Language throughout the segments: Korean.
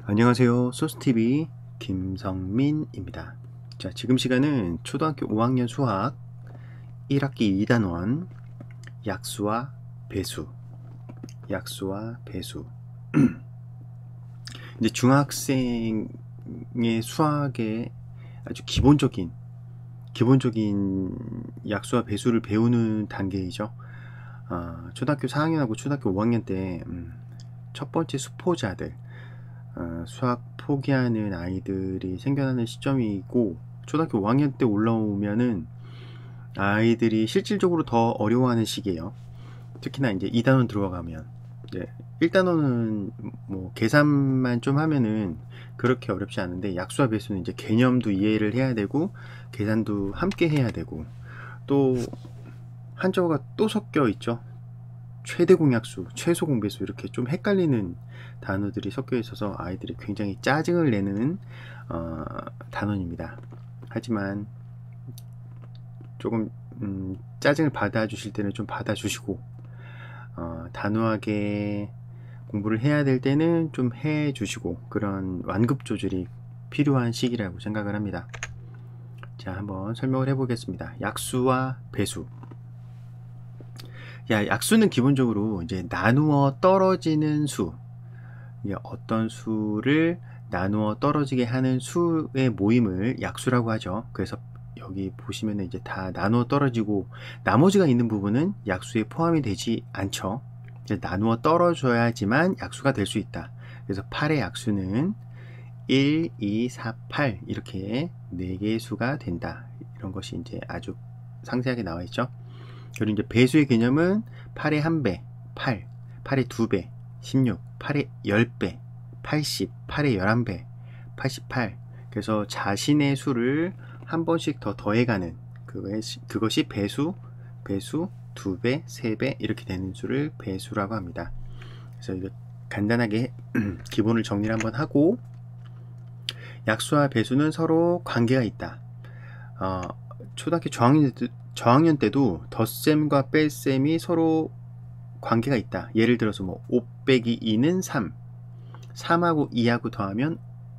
안녕하세요. 소스TV 김성민입니다. 자, 지금 시간은 초등학교 5학년 수학 1학기 2단원 약수와 배수. 이제 중학생의 수학의 아주 기본적인 약수와 배수를 배우는 단계이죠. 초등학교 4학년하고 초등학교 5학년 때 첫 번째 수포자들, 수학 포기하는 아이들이 생겨나는 시점이고, 초등학교 5학년 때 올라오면은 아이들이 실질적으로 더 어려워하는 시기예요. 특히나 이제 2단원 들어가면, 이제 1단원은 뭐 계산만 좀 하면은 그렇게 어렵지 않은데, 약수와 배수는 이제 개념도 이해를 해야 되고 계산도 함께 해야 되고, 또 한자어가 또 섞여 있죠. 최대 공약수, 최소 공배수, 이렇게 좀 헷갈리는 단어들이 섞여 있어서 아이들이 굉장히 짜증을 내는 단원입니다. 하지만 조금 짜증을 받아주실 때는 좀 받아주시고, 단호하게 공부를 해야 될 때는 좀 해주시고, 그런 완급 조절이 필요한 시기라고 생각을 합니다. 자, 한번 설명을 해보겠습니다. 약수와 배수. 약수는 기본적으로 이제 나누어 떨어지는 수, 어떤 수를 나누어 떨어지게 하는 수의 모임을 약수라고 하죠. 그래서 여기 보시면 이제 다 나누어 떨어지고 나머지가 있는 부분은 약수에 포함이 되지 않죠. 이제 나누어 떨어져야지만 약수가 될 수 있다. 그래서 8의 약수는 1, 2, 4, 8 이렇게 4개의 수가 된다. 이런 것이 이제 아주 상세하게 나와 있죠. 그리고 이제 배수의 개념은 8의 1배, 8, 8의 2배, 16, 8의 10배, 80, 8의 11배, 88. 그래서 자신의 수를 한 번씩 더 더해가는 그것이 배수, 2배, 3배 이렇게 되는 수를 배수라고 합니다. 그래서 이거 간단하게 기본을 정리를 한번 하고, 약수와 배수는 서로 관계가 있다. 초등학교 저학년 때도 덧셈과 뺄셈이 서로 관계가 있다. 예를 들어서 뭐 5 빼기 2는 3, 3하고 2하고 더하면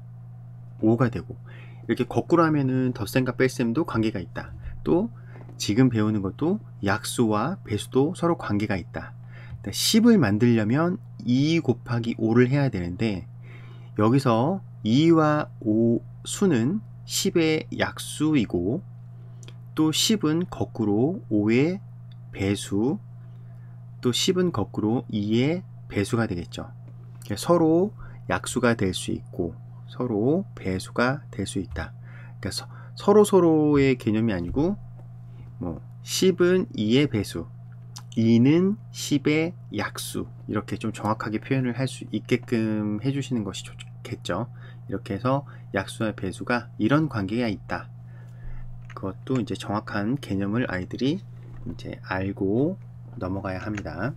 5가 되고, 이렇게 거꾸로 하면은 덧셈과 뺄셈도 관계가 있다. 또 지금 배우는 것도 약수와 배수도 서로 관계가 있다. 10을 만들려면 2 곱하기 5를 해야 되는데, 여기서 2와 5 수는 10의 약수이고, 또 10은 거꾸로 5의 배수, 또 10은 거꾸로 2의 배수가 되겠죠. 서로 약수가 될 수 있고 서로 배수가 될 수 있다. 그러니까 서로의 개념이 아니고, 뭐 10은 2의 배수, 2는 10의 약수, 이렇게 좀 정확하게 표현을 할 수 있게끔 해주시는 것이 좋겠죠. 이렇게 해서 약수와 배수가 이런 관계가 있다. 그것도 이제 정확한 개념을 아이들이 이제 알고 넘어가야 합니다.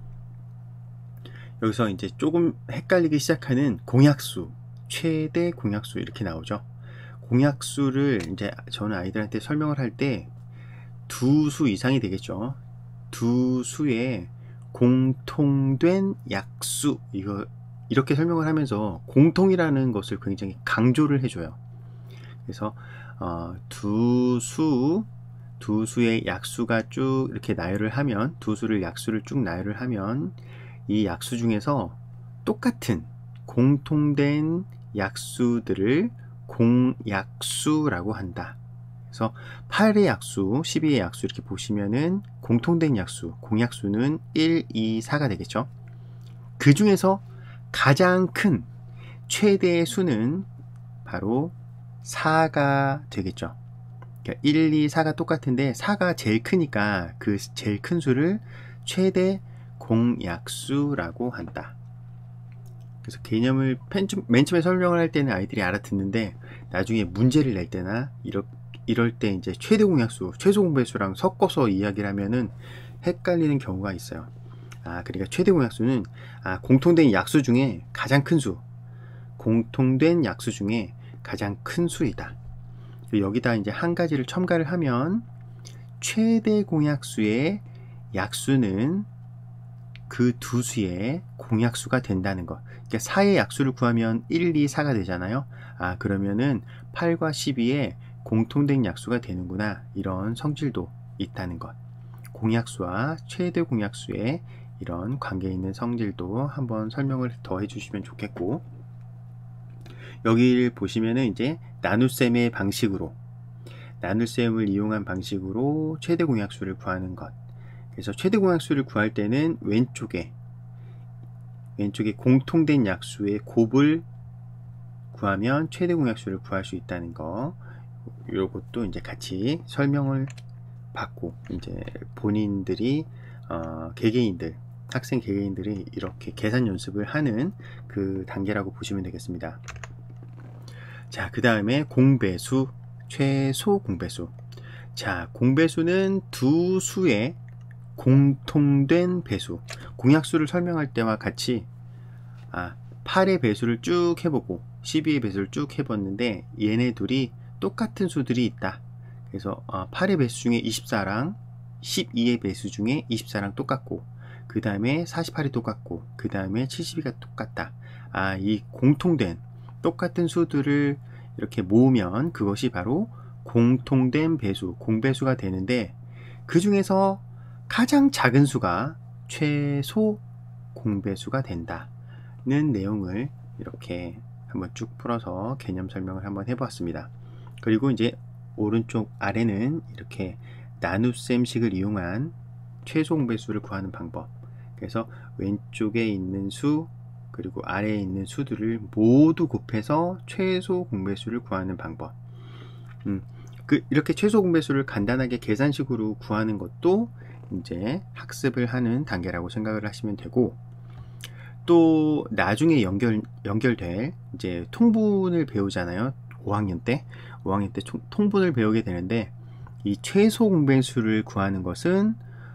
여기서 이제 조금 헷갈리기 시작하는 공약수, 최대 공약수 이렇게 나오죠. 공약수를 이제 저는 아이들한테 설명을 할 때 두 수 이상이 되겠죠. 두 수의 공통된 약수, 이렇게 설명을 하면서 공통이라는 것을 굉장히 강조를 해줘요. 그래서 두 수의 약수가 쭉 이렇게 나열을 하면, 두 수를 약수를 쭉 나열을 하면 이 약수 중에서 똑같은 공통된 약수들을 공약수라고 한다. 그래서 8의 약수, 12의 약수 이렇게 보시면은 공통된 약수, 공약수는 1, 2, 4가 되겠죠. 그 중에서 가장 큰 최대의 수는 바로 4가 되겠죠. 그러니까 1, 2, 4가 똑같은데 4가 제일 크니까 그 제일 큰 수를 최대 공약수라고 한다. 그래서 개념을 맨 처음에 설명을 할 때는 아이들이 알아듣는데, 나중에 문제를 낼 때나 이럴 때 이제 최대 공약수, 최소 공배수랑 섞어서 이야기를 하면은 헷갈리는 경우가 있어요. 그러니까 최대 공약수는 공통된 약수 중에 가장 큰 수, 공통된 약수 중에 가장 큰 수이다. 여기다 이제 한 가지를 첨가를 하면 최대 공약수의 약수는 그 두 수의 공약수가 된다는 것. 그러니까 4의 약수를 구하면 1, 2, 4가 되잖아요. 그러면은 8과 12의 공통된 약수가 되는구나. 이런 성질도 있다는 것. 공약수와 최대 공약수의 이런 관계 있는 성질도 한번 설명을 더 해주시면 좋겠고, 여기를 보시면은 이제 나눗셈의 방식으로, 나눗셈을 이용한 방식으로 최대 공약수를 구하는 것. 그래서 최대 공약수를 구할 때는 왼쪽에 공통된 약수의 곱을 구하면 최대 공약수를 구할 수 있다는 거. 이것도 이제 같이 설명을 받고, 이제 본인들이 개개인들, 학생 개개인들이 이렇게 계산 연습을 하는 그 단계라고 보시면 되겠습니다. 자, 그 다음에 공배수, 최소 공배수. 자, 공배수는 두 수의 공통된 배수. 공약수를 설명할 때와 같이 8의 배수를 쭉 해보고 12의 배수를 쭉 해봤는데 얘네 둘이 똑같은 수들이 있다. 그래서 8의 배수 중에 24랑 12의 배수 중에 24랑 똑같고, 그 다음에 48이 똑같고, 그 다음에 72가 똑같다. 이 공통된 똑같은 수들을 이렇게 모으면 그것이 바로 공통된 배수, 공배수가 되는데, 그 중에서 가장 작은 수가 최소 공배수가 된다는 내용을 이렇게 한번 쭉 풀어서 개념 설명을 한번 해보았습니다. 그리고 이제 오른쪽 아래는 이렇게 나눗셈식을 이용한 최소 공배수를 구하는 방법. 그래서 왼쪽에 있는 수 그리고 아래에 있는 수들을 모두 곱해서 최소 공배수를 구하는 방법. 이렇게 최소 공배수를 간단하게 계산식으로 구하는 것도 이제 학습을 하는 단계라고 생각을 하시면 되고, 또 나중에 연결될 이제 통분을 배우잖아요. 5학년 때 통분을 배우게 되는데, 이 최소 공배수를 구하는 것은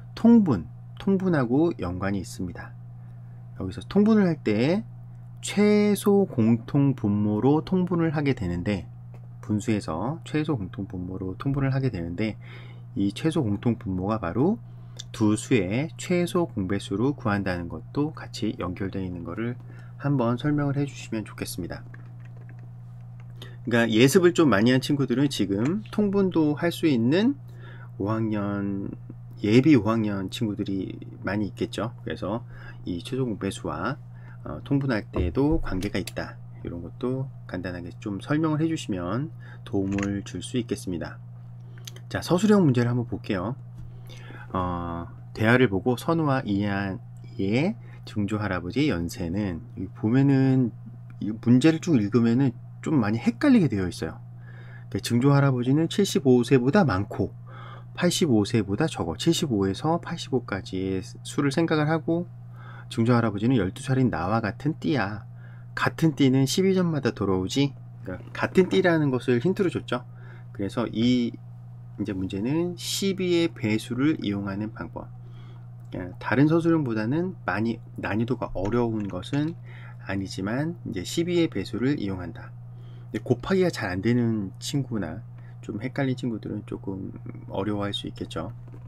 통분하고 연관이 있습니다. 여기서 통분을 할 때 최소 공통 분모로 통분을 하게 되는데, 분수에서 최소 공통 분모로 통분을 하게 되는데, 이 최소 공통 분모가 바로 두 수의 최소 공배수로 구한다는 것도 같이 연결되어 있는 것을 한번 설명을 해 주시면 좋겠습니다. 그러니까 예습을 좀 많이 한 친구들은 지금 통분도 할 수 있는 5학년, 예비 5학년 친구들이 많이 있겠죠. 그래서 이 최소 공배수와 통분할 때에도 관계가 있다. 이런 것도 간단하게 좀 설명을 해 주시면 도움을 줄 수 있겠습니다. 자, 서술형 문제를 한번 볼게요. 대하를 보고 선우와 이한이의 증조할아버지의 연세는, 보면은 이 문제를 쭉 읽으면은 좀 많이 헷갈리게 되어 있어요. 증조할아버지는 75세보다 많고 85세보다 적어. 75에서 85까지의 수를 생각을 하고, 증조할아버지는 12살인 나와 같은 띠야. 같은 띠는 12점마다 돌아오지. 그러니까 같은 띠라는 것을 힌트로 줬죠. 그래서 이 이제 문제는 12의 배수를 이용하는 방법. 다른 서술형보다는 많이 난이도가 어려운 것은 아니지만 이제 12의 배수를 이용한다. 곱하기가 잘 안 되는 친구나 좀 헷갈린 친구들은 조금 어려워할 수 있겠죠.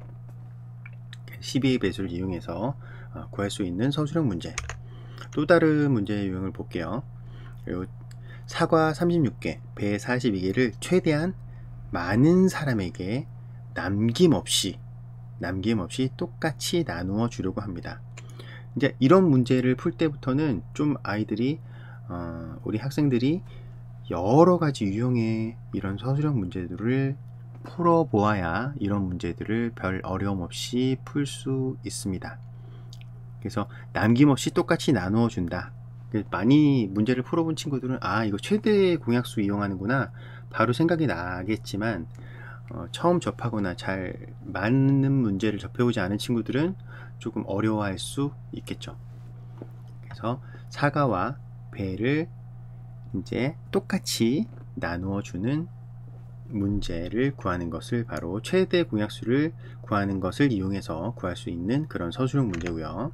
12의 배수를 이용해서 구할 수 있는 서술형 문제. 또 다른 문제의 유형을 볼게요. 그리고 사과 36개, 배 42개를 최대한 많은 사람에게 남김없이 똑같이 나누어 주려고 합니다. 이제 이런 문제를 풀 때부터는 좀 아이들이 우리 학생들이 여러 가지 유형의 이런 서술형 문제들을 풀어보아야 이런 문제들을 별 어려움 없이 풀 수 있습니다. 그래서 남김없이 똑같이 나누어 준다. 많이 문제를 풀어본 친구들은 이거 최대 공약수 이용하는구나 바로 생각이 나겠지만, 처음 접하거나 잘 맞는 문제를 접해보지 않은 친구들은 조금 어려워할 수 있겠죠. 그래서 사과와 배를 이제 똑같이 나누어 주는 문제를 구하는 것을 바로 최대 공약수를 구하는 것을 이용해서 구할 수 있는 그런 서술형 문제고요.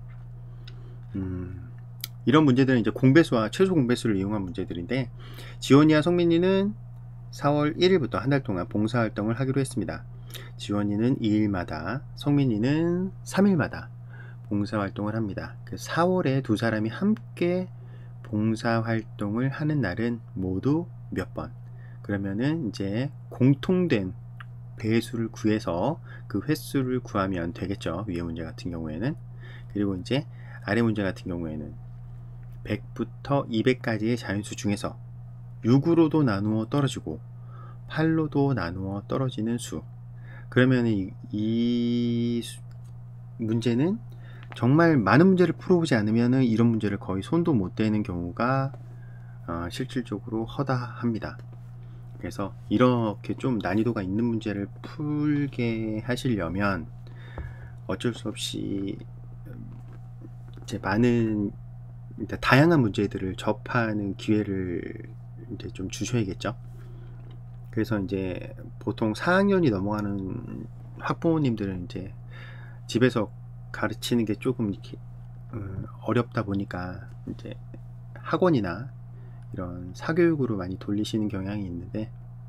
이런 문제들은 이제 공배수와 최소 공배수를 이용한 문제들인데, 지원이와 성민이는 4월 1일부터 한 달 동안 봉사활동을 하기로 했습니다. 지원이는 2일마다, 성민이는 3일마다 봉사활동을 합니다. 4월에 두 사람이 함께 봉사활동을 하는 날은 모두 몇 번? 그러면은 이제 공통된 배수를 구해서 그 횟수를 구하면 되겠죠. 위에 문제 같은 경우에는. 그리고 이제 아래 문제 같은 경우에는 100부터 200까지의 자연수 중에서 6으로도 나누어 떨어지고 8로도 나누어 떨어지는 수. 그러면 이 문제는 정말 많은 문제를 풀어보지 않으면 이런 문제를 거의 손도 못 대는 경우가 실질적으로 허다합니다. 그래서 이렇게 좀 난이도가 있는 문제를 풀게 하시려면 어쩔 수 없이 이제 많은 다양한 문제들을 접하는 기회를 이제 좀 주셔야겠죠. 그래서 이제 보통 4학년이 넘어가는 학부모님들은 이제 집에서 가르치는 게 조금 이렇게 어렵다 보니까 이제 학원이나 이런 사교육으로 많이 돌리시는 경향이 있는데,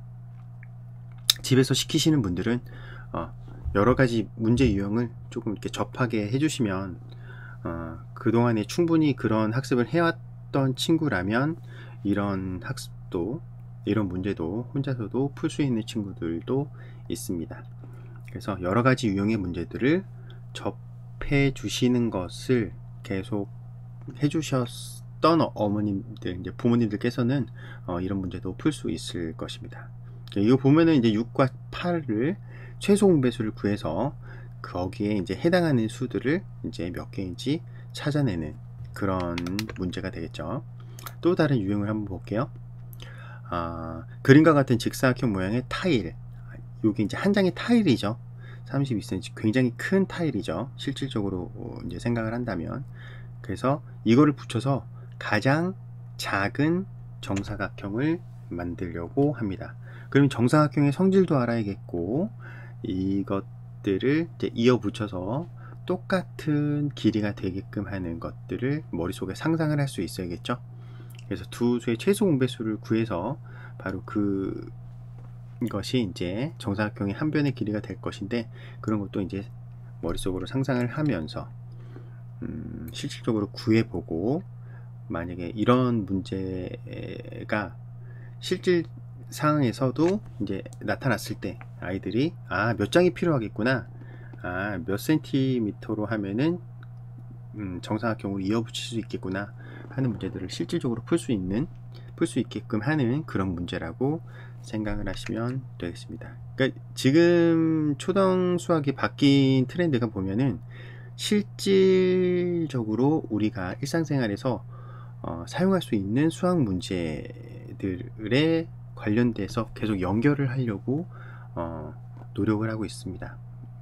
집에서 시키시는 분들은 여러 가지 문제 유형을 조금 이렇게 접하게 해주시면 그동안에 충분히 그런 학습을 해왔던 친구라면 이런 학습도, 이런 문제도 혼자서도 풀 수 있는 친구들도 있습니다. 그래서 여러 가지 유형의 문제들을 접해 주시는 것을 계속 해주셨던 어머님들, 이제 부모님들께서는 이런 문제도 풀 수 있을 것입니다. 이거 보면은 이제 6과 8을 최소 공배수를 구해서 거기에 이제 해당하는 수들을 이제 몇 개인지 찾아내는 그런 문제가 되겠죠. 또 다른 유형을 한번 볼게요. 그림과 같은 직사각형 모양의 타일. 여기 이제 한 장의 타일이죠. 32cm, 굉장히 큰 타일이죠. 실질적으로 이제 생각을 한다면. 그래서 이거를 붙여서 가장 작은 정사각형을 만들려고 합니다. 그럼 정사각형의 성질도 알아야겠고, 이것들을 이제 이어 붙여서 똑같은 길이가 되게끔 하는 것들을 머릿속에 상상을 할 수 있어야겠죠. 그래서 두 수의 최소 공배수를 구해서 바로 그것이 이제 정사각형의 한 변의 길이가 될 것인데, 그런 것도 이제 머릿속으로 상상을 하면서 실질적으로 구해보고, 만약에 이런 문제가 실질 상황에서도 이제 나타났을 때 아이들이 몇 장이 필요하겠구나, 몇 센티미터로 하면은 정사각형으로 이어붙일 수 있겠구나 하는 문제들을 실질적으로 풀 수 있게끔 하는 그런 문제라고 생각을 하시면 되겠습니다. 그러니까 지금 초등 수학이 바뀐 트렌드가 보면은 실질적으로 우리가 일상생활에서 사용할 수 있는 수학 문제들에 관련돼서 계속 연결을 하려고 노력을 하고 있습니다.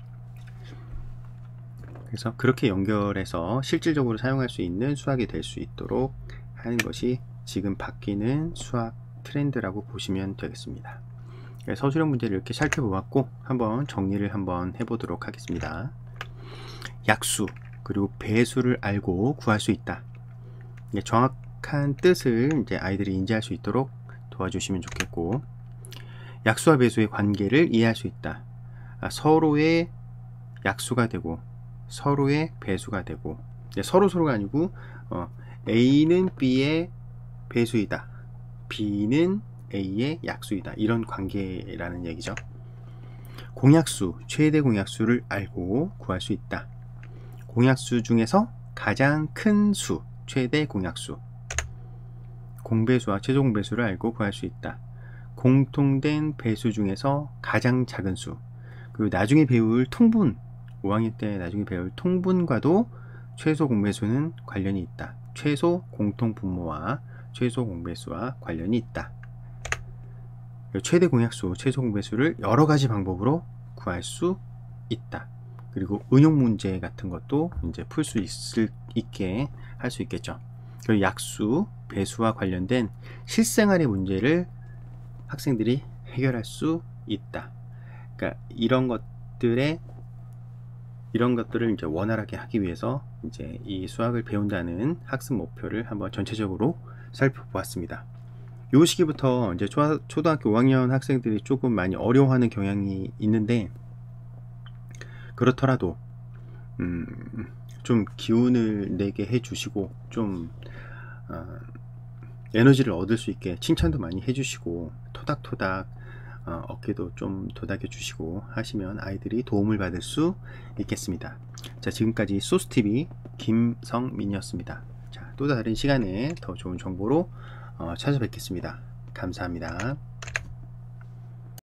그래서 그렇게 연결해서 실질적으로 사용할 수 있는 수학이 될 수 있도록 하는 것이 지금 바뀌는 수학 트렌드라고 보시면 되겠습니다. 서술형 문제를 이렇게 살펴보았고, 한번 정리를 한번 해보도록 하겠습니다. 약수 그리고 배수를 알고 구할 수 있다. 정확한 뜻을 이제 아이들이 인지할 수 있도록 도와주시면 좋겠고, 약수와 배수의 관계를 이해할 수 있다. 서로의 약수가 되고 서로의 배수가 되고, 서로가 아니고 A는 B의 배수이다, B는 A의 약수이다, 이런 관계라는 얘기죠. 공약수, 최대 공약수를 알고 구할 수 있다. 공약수 중에서 가장 큰 수, 최대 공약수. 공배수와 최소 공배수를 알고 구할 수 있다. 공통된 배수 중에서 가장 작은 수. 그리고 나중에 배울 통분, 5학년 때 나중에 배울 통분과도 최소 공배수는 관련이 있다. 최소 공통 분모와 최소 공배수와 관련이 있다. 최대 공약수, 최소 공배수를 여러 가지 방법으로 구할 수 있다. 그리고 응용 문제 같은 것도 이제 풀 수 있게 할 수 있겠죠. 그리고 약수, 배수와 관련된 실생활의 문제를 학생들이 해결할 수 있다. 그러니까 이런 것들을 이제 원활하게 하기 위해서 이제 이 수학을 배운다는 학습 목표를 한번 전체적으로 살펴보았습니다. 요 시기부터 이제 초등학교 5학년 학생들이 조금 많이 어려워하는 경향이 있는데, 그렇더라도 좀 기운을 내게 해주시고 좀 에너지를 얻을 수 있게 칭찬도 많이 해주시고 토닥토닥 어깨도 좀 도닥여 주시고 하시면 아이들이 도움을 받을 수 있겠습니다. 자, 지금까지 소스TV 김성민이었습니다. 자, 또 다른 시간에 더 좋은 정보로 찾아뵙겠습니다. 감사합니다.